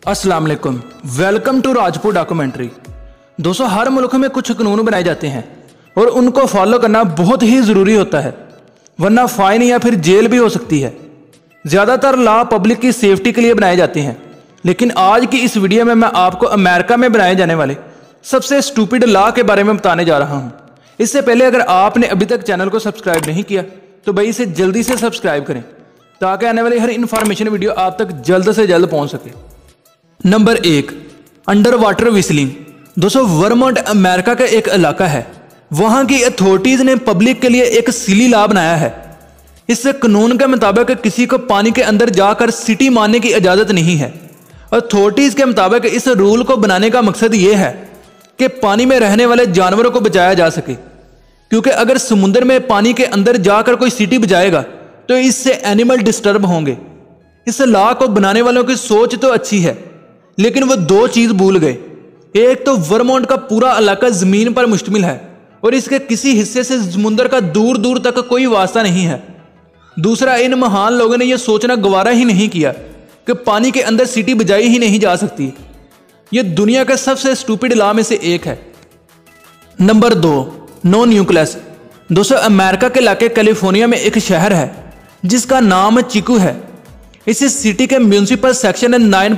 अस्सलाम वालेकुम, welcome to Rajput documentary. दोस्तों, हर मुल्क में कुछ कानून बनाए जाते हैं और उनको फॉलो करना बहुत ही ज़रूरी होता है, वरना फाइन या फिर जेल भी हो सकती है। ज़्यादातर लॉ पब्लिक की सेफ्टी के लिए बनाए जाते हैं, लेकिन आज की इस वीडियो में मैं आपको अमेरिका में बनाए जाने वाले सबसे स्टूपिड लॉ के बारे में बताने जा रहा हूँ। इससे पहले अगर आपने अभी तक चैनल को सब्सक्राइब नहीं किया तो भाई इसे जल्दी से सब्सक्राइब करें ताकि आने वाली हर इन्फॉर्मेशन वीडियो आप तक जल्द से जल्द पहुँच सके। Number 1, under water whistling. दोस्तों, वर्मोंट अमेरिका का एक इलाका है। वहां की अथॉरिटीज ने पब्लिक के लिए एक सिली लॉ बनाया है। इस कानून के मुताबिक किसी को पानी के अंदर जाकर सीटी मारने की इजाजत नहीं है। अथॉरिटीज के मुताबिक इस रूल को बनाने का मकसद ये है कि पानी में रहने वाले जानवरों को बचाया जा सके, क्योंकि अगर समुद्र में पानी के अंदर जाकर कोई सीटी बजाएगा तो इससे एनिमल डिस्टर्ब होंगे। इस लॉ को बनाने वालों की सोच तो अच्छी है, लेकिन वो दो चीज भूल गए। एक तो वर्मोंट का पूरा इलाका जमीन पर मुश्तमिल है और इसके किसी हिस्से से समुद्र का दूर दूर तक कोई वास्ता नहीं है। दूसरा, इन महान लोगों ने यह सोचना गवारा ही नहीं किया कि पानी के अंदर सीटी बजाई ही नहीं जा सकती। यह दुनिया के सबसे स्टूपिड लॉ में से एक है। Number 2, no nucleus. दोस्तों, अमेरिका के इलाके कैलिफोर्निया में एक शहर है जिसका नाम चिकू है। इस सिटी के म्यूनिसिपल सेक्शन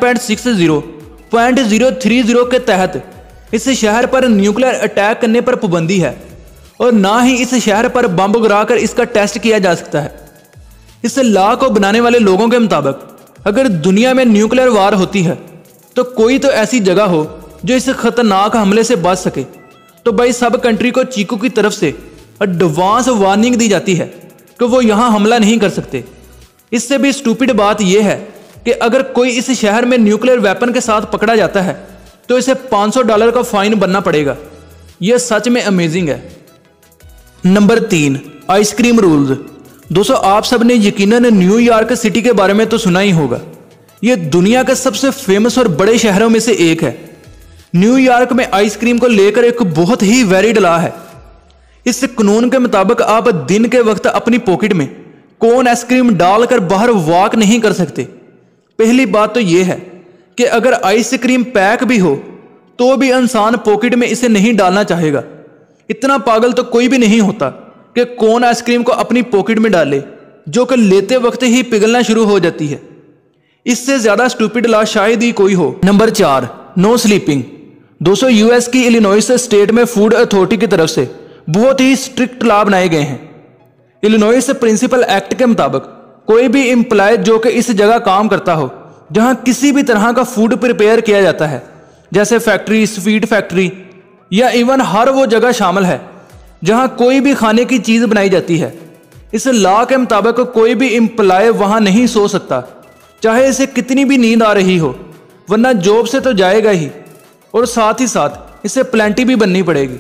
9.60.030 के तहत इस शहर पर न्यूक्लियर अटैक करने पर पाबंदी है और ना ही इस शहर पर बम गिराकर इसका टेस्ट किया जा सकता है। इस लॉ को बनाने वाले लोगों के मुताबिक अगर दुनिया में न्यूक्लियर वार होती है तो कोई तो ऐसी जगह हो जो इस खतरनाक हमले से बच सके। तो भाई सब कंट्री को चीकू की तरफ से एडवांस वार्निंग दी जाती है कि वो यहाँ हमला नहीं कर सकते। इससे भी स्टूपिड बात यह है कि अगर कोई इस शहर में न्यूक्लियर वेपन के साथ पकड़ा जाता है तो इसे $500 का फाइन बनना पड़ेगा। यह सच में अमेजिंग है। Number 3, ice cream rules. दोस्तों, आप सब ने यकीनन न्यूयॉर्क सिटी के बारे में तो सुना ही होगा। यह दुनिया के सबसे फेमस और बड़े शहरों में से एक है। न्यूयॉर्क में आइसक्रीम को लेकर एक बहुत ही वैलिड लॉ है। इस कानून के मुताबिक आप दिन के वक्त अपनी पॉकेट में कोन आइसक्रीम डालकर बाहर वॉक नहीं कर सकते। पहली बात तो यह है कि अगर आइसक्रीम पैक भी हो तो भी इंसान पॉकेट में इसे नहीं डालना चाहेगा। इतना पागल तो कोई भी नहीं होता कि कोन आइसक्रीम को अपनी पॉकेट में डाले, जो कि लेते वक्त ही पिघलना शुरू हो जाती है। इससे ज्यादा स्टूपिड लॉ शायद ही कोई हो। Number 4, no sleeping. दोस्तों, यूएस की इलिनॉइस स्टेट में फूड अथॉरिटी की तरफ से बहुत ही स्ट्रिक्ट लॉ बनाए गए हैं। इलिनॉइस प्रिंसिपल एक्ट के मुताबिक कोई भी एम्प्लॉय जो कि इस जगह काम करता हो जहां किसी भी तरह का फूड प्रिपेयर किया जाता है, जैसे फैक्ट्री, स्वीट फैक्ट्री या इवन हर वो जगह शामिल है जहां कोई भी खाने की चीज बनाई जाती है। इस लॉ के मुताबिक कोई भी एम्प्लॉय वहां नहीं सो सकता, चाहे इसे कितनी भी नींद आ रही हो, वरना जॉब से तो जाएगा ही और साथ ही साथ इसे प्लेंटी भी बननी पड़ेगी।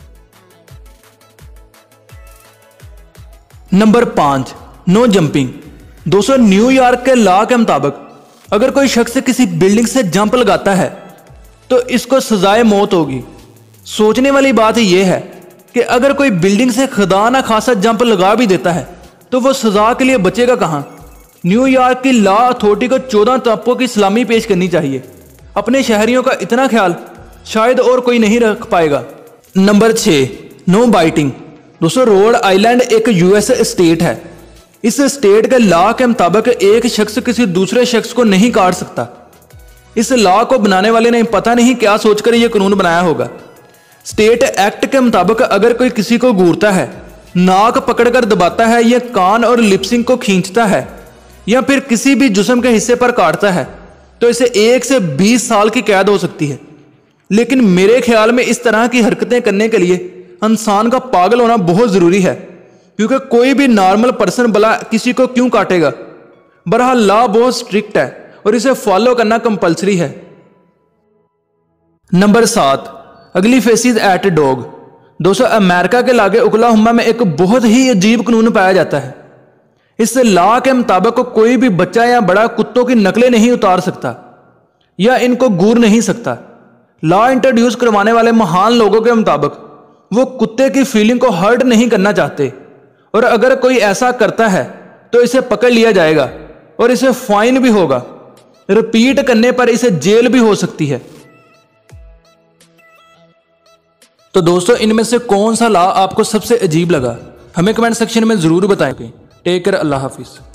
Number 5, no jumping. दोस्तों, न्यूयॉर्क के लॉ के मुताबिक अगर कोई शख्स किसी बिल्डिंग से जंप लगाता है तो इसको सजाए मौत होगी। सोचने वाली बात यह है कि अगर कोई बिल्डिंग से खुदा ना खासा जंप लगा भी देता है तो वो सजा के लिए बचेगा कहां। न्यूयॉर्क की लॉ अथॉरिटी को 14 तबकों की सलामी पेश करनी चाहिए। अपने शहरियों का इतना ख्याल शायद और कोई नहीं रख पाएगा। Number 6, no biting. दोस्तों, रोड आइलैंड एक यूएस स्टेट है। इस स्टेट के लॉ के मुताबिक एक शख्स किसी दूसरे शख्स को नहीं काट सकता। इस लॉ को बनाने वाले ने पता नहीं क्या सोचकर यह कानून बनाया होगा। स्टेट एक्ट के मुताबिक अगर कोई किसी को घूरता है, नाक पकड़कर दबाता है या कान और लिपसिंग को खींचता है या फिर किसी भी जिस्म के हिस्से पर काटता है तो इसे 1 से 20 साल की कैद हो सकती है। लेकिन मेरे ख्याल में इस तरह की हरकतें करने के लिए इंसान का पागल होना बहुत जरूरी है, क्योंकि कोई भी नॉर्मल पर्सन भला किसी को क्यों काटेगा। बहरहाल लॉ बहुत स्ट्रिक्ट है और इसे फॉलो करना कंपलसरी है। Number 7, ugly faces at dog. दोस्तों, अमेरिका के लागे ओक्लाहोमा में एक बहुत ही अजीब कानून पाया जाता है। इस लॉ के मुताबिक कोई भी बच्चा या बड़ा कुत्तों की नकलें नहीं उतार सकता या इनको घूर नहीं सकता। लॉ इंट्रोड्यूस करवाने वाले महान लोगों के मुताबिक वो कुत्ते की फीलिंग को हर्ट नहीं करना चाहते और अगर कोई ऐसा करता है तो इसे पकड़ लिया जाएगा और इसे फाइन भी होगा। रिपीट करने पर इसे जेल भी हो सकती है। तो दोस्तों, इनमें से कौन सा लॉ आपको सबसे अजीब लगा, हमें कमेंट सेक्शन में जरूर बताएं। टेक केयर, अल्लाह हाफिज।